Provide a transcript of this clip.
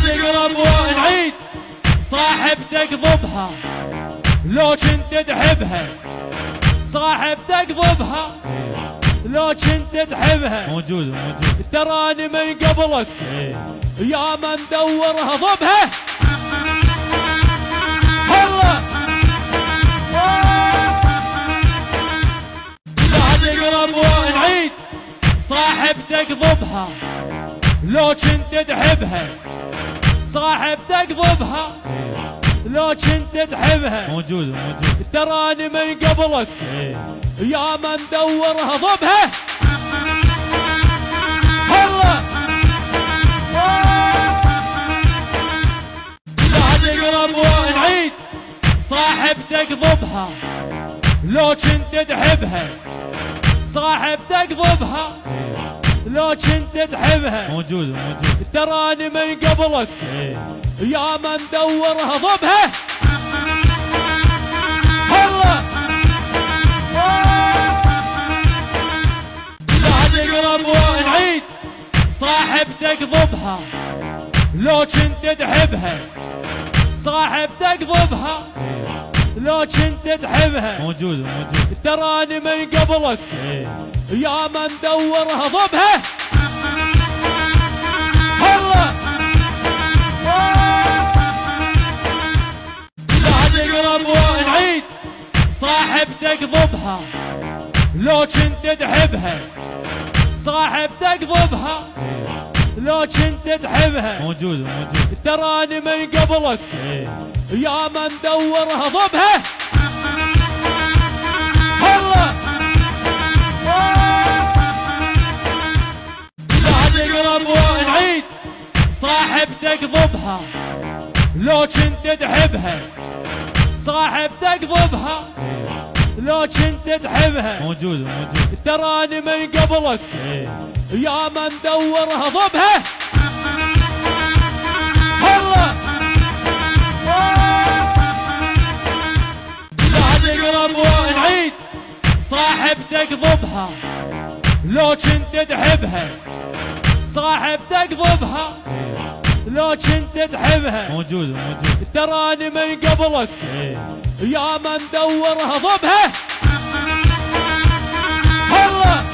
تقرب ونعيد صاحبتك ضبها لو كنت تحبها، صاحبتك ضبها لو كنت تحبها. موجود تراني من قبلك يا ما مدورها ضبها. والله لا تقرب ونعيد صاحبتك ضبها لو كنت تحبها، صاحبتك ضبها لو كنت تحبها. موجود تراني من قبلك يا ما مدورها ضبها. والله لا تقرب ونعيد صاحبتك ضبها لو كنت تحبها، صاحبتك ضبها لو كنت تحبها. موجود تراني من قبلك يا ما مدورها ضبها. والله لا تقرب ونعيد صاحبتك ضبها لو كنت تحبها، صاحبتك ضبها لو كنت تحبها. موجود تراني من قبلك يا ما مدورها ضبها. والله لا تقرب ونعيد صاحبتك ضبها لو كنت تحبها، صاحبتك ضبها لو كنت تحبها. موجود تراني من قبلك يا ما مدورها ضبها. والله لا تقرب ونعيد صاحبتك ضبها لو كنت تحبها، صاحبتك ضبها لو كنت تحبها. موجود تراني من قبلك يا ما مدورها ضبها. والله لا تقرب ونعيد صاحبتك ضبها لو كنت تحبها، صاحبتك ضبها لو كنت تحبها. موجود تراني من قبلك يا ما مدورها ضبها. والله